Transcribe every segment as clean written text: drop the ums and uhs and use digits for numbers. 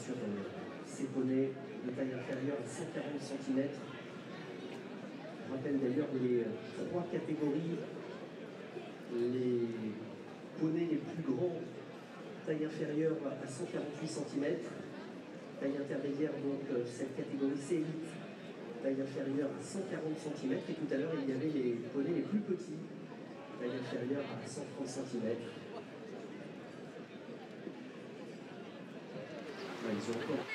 sur ces poneys de taille inférieure à 140 cm. Je rappelle d'ailleurs les trois catégories. Les poneys les plus grands, taille inférieure à 148 cm, taille intermédiaire, donc cette catégorie c'est élite, taille inférieure à 140 cm, et tout à l'heure il y avait les poneys les plus petits, taille inférieure à 130 cm. Ils ont encore...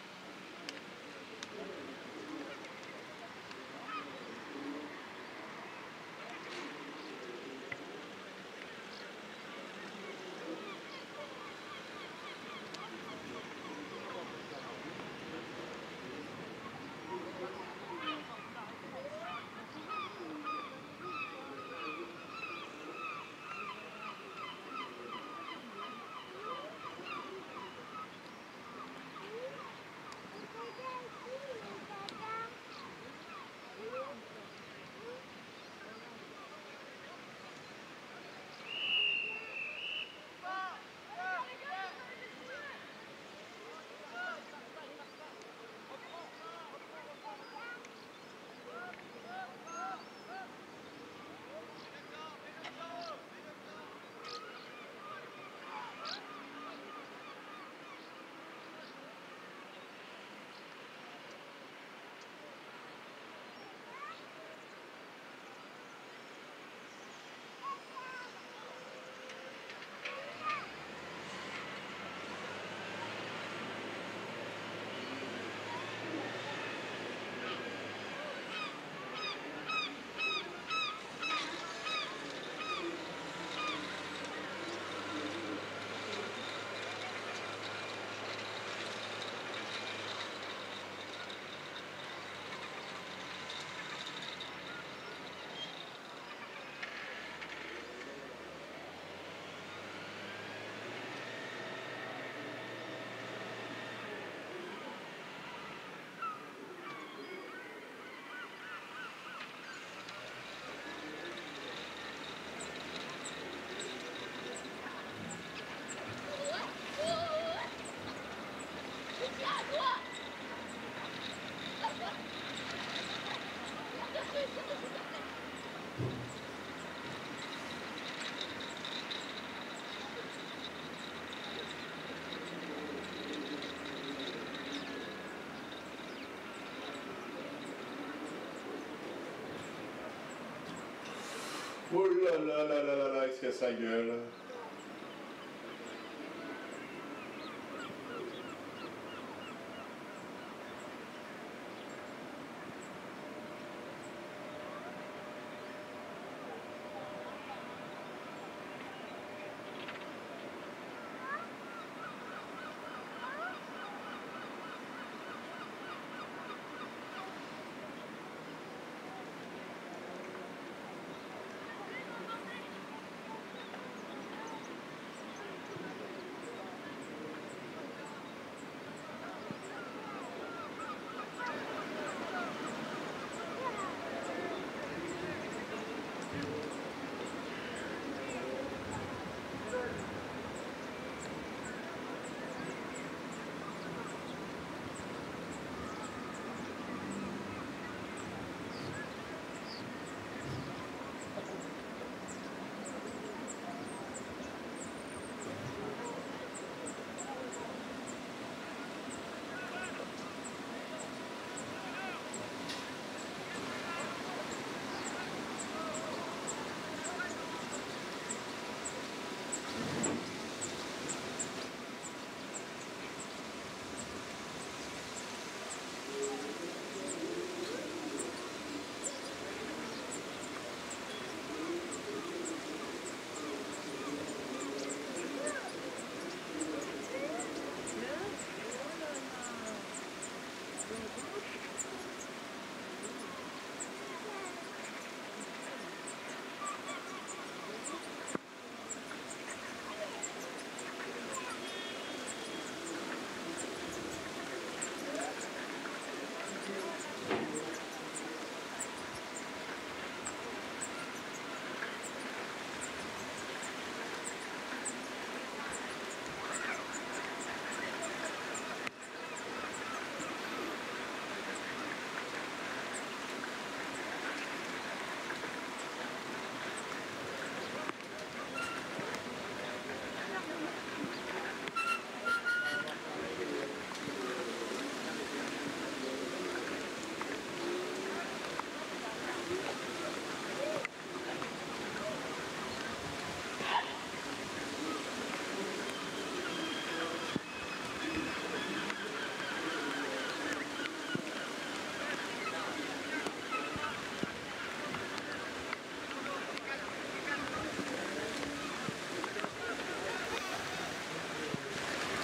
Oh là là là là là là, il se casse la gueule.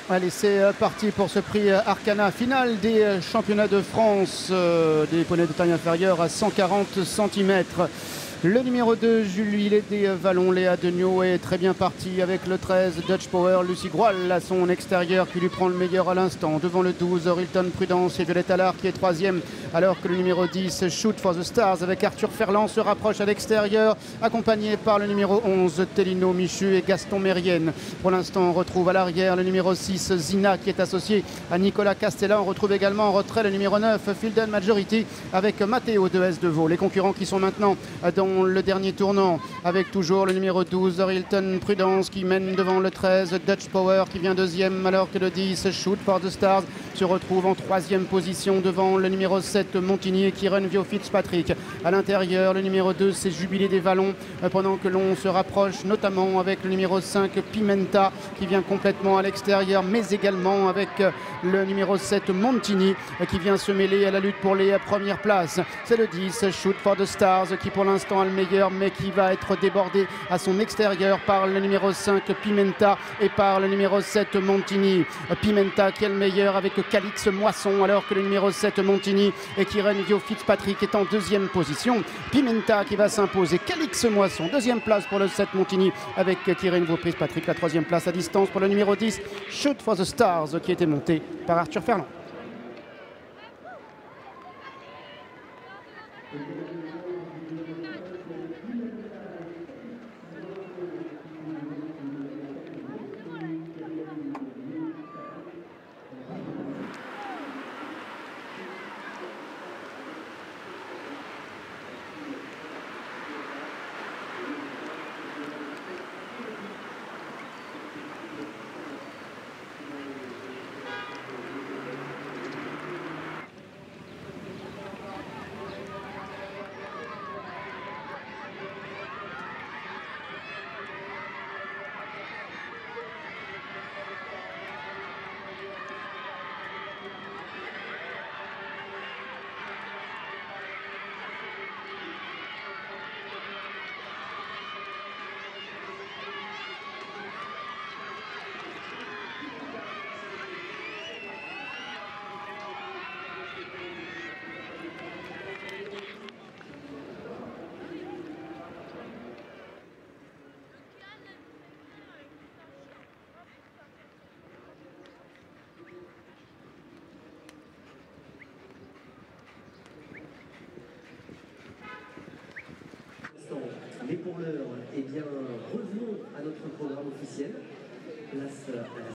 Allez, c'est parti pour ce prix Arcana, finale des championnats de France des poneys de taille inférieure à 140 cm. Le numéro 2, Julie des Vallons, Léa Degnaud est très bien parti avec le 13, Dutch Power, Lucie Groile à son extérieur qui lui prend le meilleur à l'instant. Devant le 12, Rilton Prudence et Violette Allard qui est troisième, alors que le numéro 10, Shoot for the Stars avec Arthur Ferland se rapproche à l'extérieur, accompagné par le numéro 11, Tellino Michu et Gaston Mérienne. Pour l'instant, on retrouve à l'arrière le numéro 6, Zina qui est associé à Nicolas Castella. On retrouve également en retrait le numéro 9, Fielden Majority avec Matteo de S. Devaux. Les concurrents qui sont maintenant dans le dernier tournant avec toujours le numéro 12 Rilton Prudence qui mène devant le 13 Dutch Power qui vient deuxième, alors que le 10 Shoot for the Stars se retrouve en troisième position devant le numéro 7 Montigny et Kieran Vio Fitzpatrick. À l'intérieur, le numéro 2 c'est Jubilé des Vallons, pendant que l'on se rapproche notamment avec le numéro 5 Pimenta qui vient complètement à l'extérieur, mais également avec le numéro 7 Montigny qui vient se mêler à la lutte pour les premières places. C'est le 10 Shoot for the Stars qui pour l'instant a le meilleur, mais qui va être débordé à son extérieur par le numéro 5 Pimenta et par le numéro 7 Montigny. Pimenta qui est le meilleur avec Calix Moisson, alors que le numéro 7 Montigny et Kieran Vio Fitzpatrick est en deuxième position. Pimenta qui va s'imposer, Calix Moisson, deuxième place pour le 7 Montigny avec Kieran Vio Fitzpatrick, la troisième place à distance pour le numéro 10 Shoot for the Stars qui était monté par Arthur Ferland. Mais pour l'heure, eh bien, revenons à notre programme officiel. Place à la